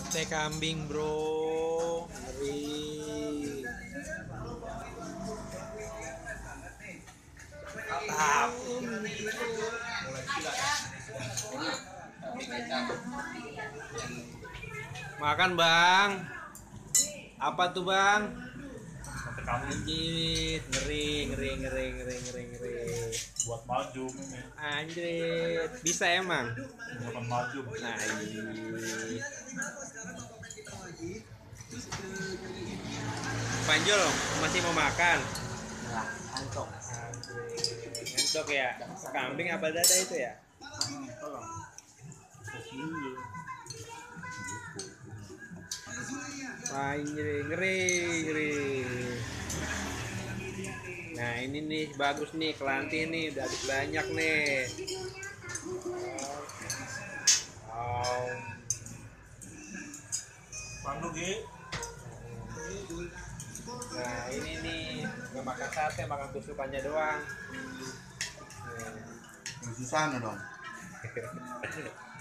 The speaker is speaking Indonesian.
Sate kambing bro, ngeri. Mantap. Makan bang. Apa tuh bang? Sate kambing Anjir, ngeri, ngeri, ngeri, ngeri, ngeri, ngeri. buat maju ini. Anjir, bisa emang. Bukan maju. Nah, ini. Panjul masih mau makan? Nah, antok. Ngantuk ya? Kambing apa dada itu ya? Tolong. Wah, ngeri, ngeri, ngeri. Nah, ini nih bagus nih, kelanti nih udah habis banyak nih. Wow. Pandu Gi. Nah, ini nih nggak makan sate, makan tusukannya doang. Susah dong.